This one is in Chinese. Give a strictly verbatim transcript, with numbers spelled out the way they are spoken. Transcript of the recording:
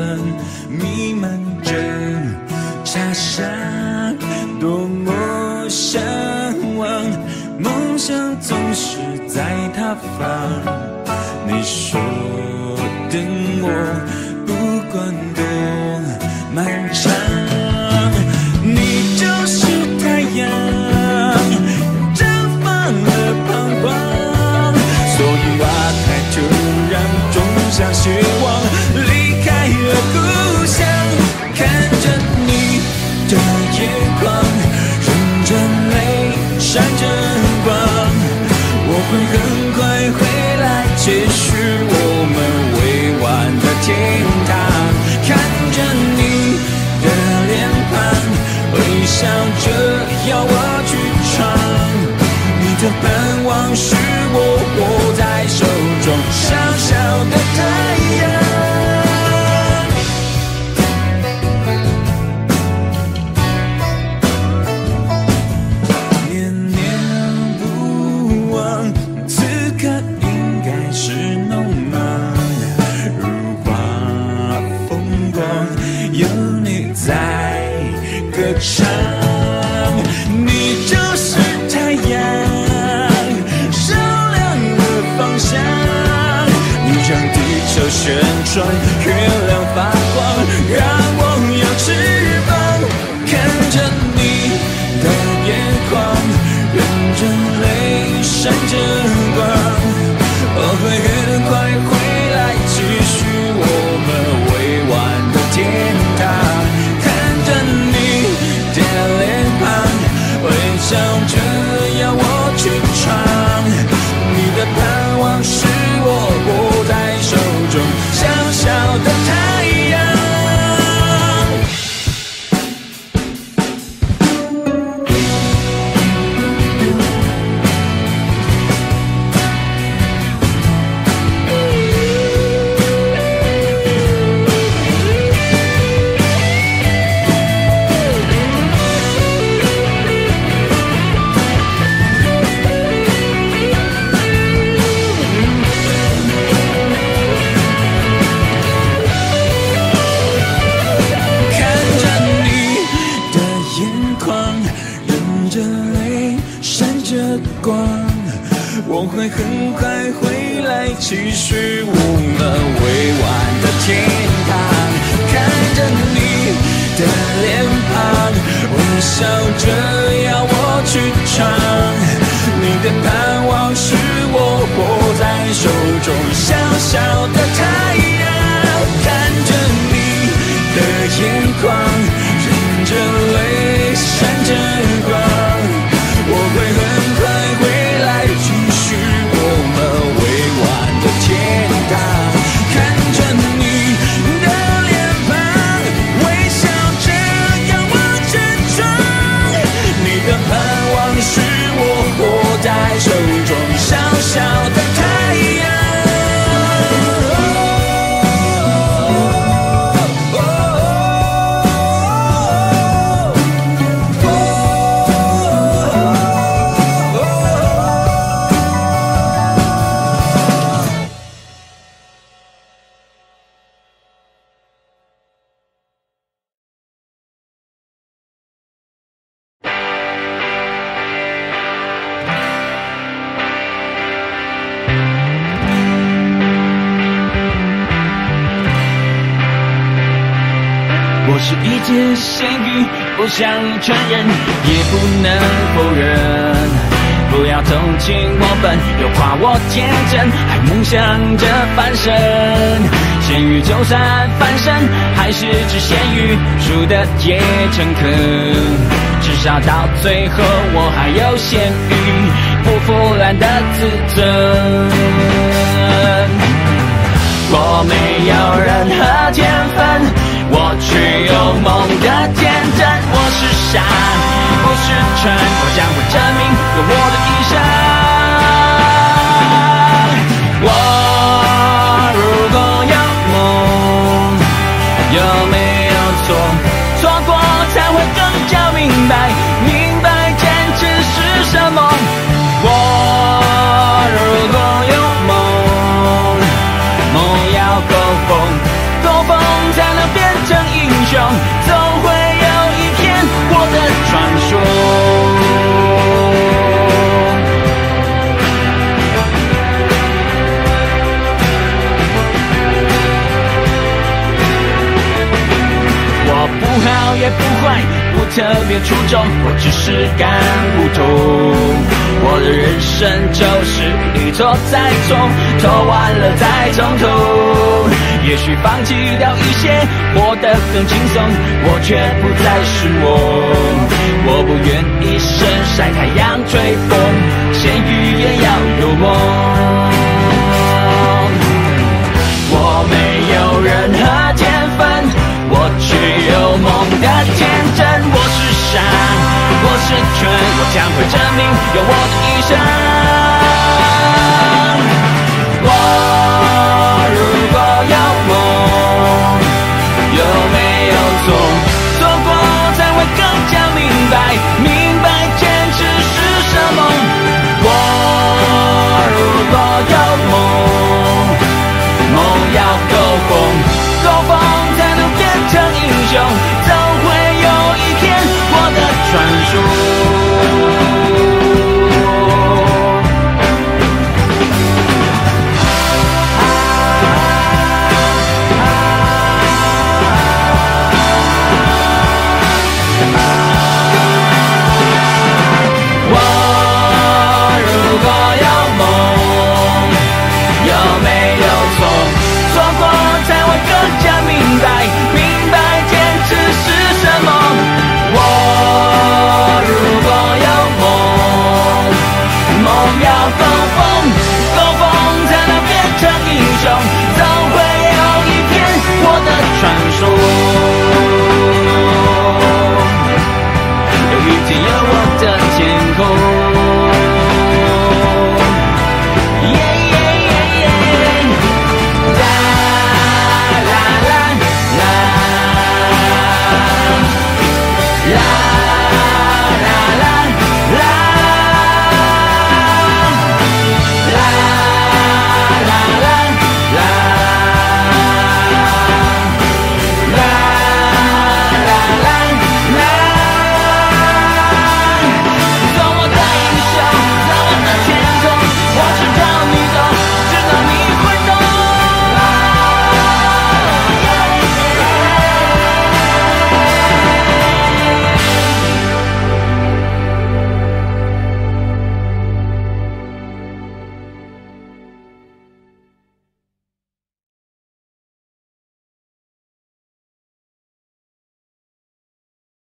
弥漫着茶香，多么向往，梦想总是在他方。你说等我，不管多漫长，你就是太阳，绽放了彷徨，所以花开突然种下希望，离开了故乡，看着你的眼眶，忍着泪闪着光，我会很快回来继续我们未完的天堂，看着你的脸庞，微笑着要我去闯，你的盼望是我握在手中小小的太阳。念念不忘，此刻应该是浓茫，如花风光，有你在歌唱，你就是太阳，照亮了方向，你让地球旋转，月亮发光，让我有翅膀，看着你的眼眶，忍着泪闪着光，我会很快回来继续我们未完的天堂，看着你的脸庞，微笑着要我去闯，你的盼望是我握在手中小小的太阳。我会很快回来继续我们未完的天堂，看着你的脸庞，微笑着要我去闯，你的盼望是我握在手中小小的太阳，看着你的眼眶，忍着泪闪着光，我会很快回来继续我们未完的天堂，看着你的脸庞，微笑着要我去闯，你的盼望是我握在手中小小的太阳。 是一介咸鱼，不想承认，也不能否认。不要同情我笨，又夸我天真，还梦想着翻身。咸鱼就算翻身，还是只咸鱼，输的也诚恳。至少到最后，我还有咸鱼不腐烂的自尊。我没有任何天分。我却有梦的天真，我是山，不是船，我将会证明有我的一生。我如果有梦，有没有错？错过才会更加明白，明白坚持是什么。我如果有梦，梦要够疯，够疯才能。 好也不坏，不特别出众，我只是干不通。我的人生就是一错再错，错完了再从头。也许放弃掉一些，活得更轻松，我却不再是我。我不愿一生晒太阳吹风，咸鱼也要有梦。我没有任何天分，我只有梦的天真。我是山，我是泉，我将会证明有我的一生。